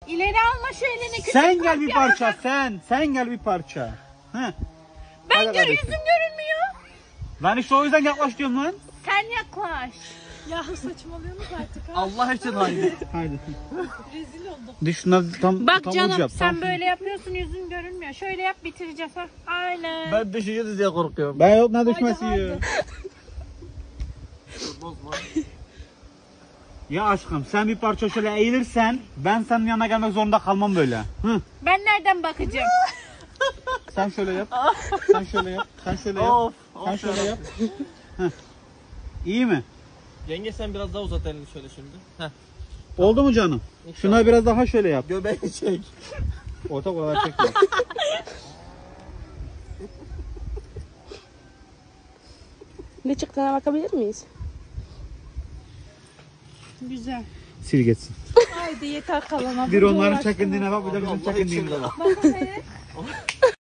İleri alma şu elini, küçük Sen gel bir kalp parça, yapma. sen gel bir parça. Heh. Ben Hadi kardeşim. yüzüm görünmüyor. Ben işte o yüzden yaklaş diyorum lan. Sen yaklaş. Ya saçmalıyorsunuz artık ha. Allah için haydi. Haydi. Rezil oldum. Hadi şunları tam Bak tam canım ucu yap. sen Tam- böyle yapıyorsun, yüzün görünmüyor. Şöyle yap, bitireceğiz ha. Aynen. Ben düşeceğiz diye korkuyorum. Ben yok ne düşmesi Haydi, ya. Bozma. Ya aşkım sen bir parça şöyle eğilirsen ben senin yanına gelmek zorunda kalmam böyle. Hı. Ben nereden bakacağım? Sen şöyle yap. Sen şöyle yap. Sen şöyle yap. Of. Sen şöyle yap. Heh. İyi mi? Yenge sen biraz daha uzat elini şöyle şimdi. Heh. Oldu mu canım? Şuna biraz daha şöyle yap. Göbeğini çek. Ortak olarak çekme. Ne çıktığına bakabilir miyiz? Güzel. Sil geçsin. Haydi yeter kalana. Bir onların çekindiğine bak bir de bizim Allah çekindiğimize bak. Bakın hele.